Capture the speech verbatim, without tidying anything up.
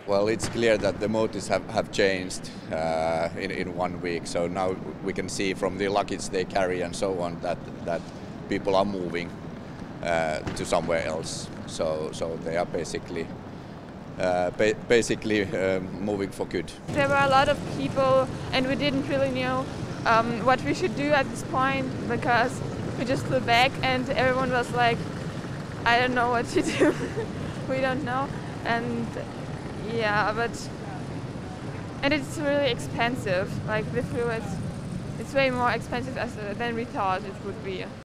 Well, it's clear that the motives have, have changed uh, in, in one week. So now we can see from the luggage they carry and so on that, that people are moving uh, to somewhere else. So, so they are basically, uh, ba basically um, moving for good. There were a lot of people and we didn't really know um, what we should do at this point because we just flew back and everyone was like, I don't know what to do. We don't know. And yeah, but and it's really expensive. Like the fuel, it's it's way more expensive as, than we thought it would be.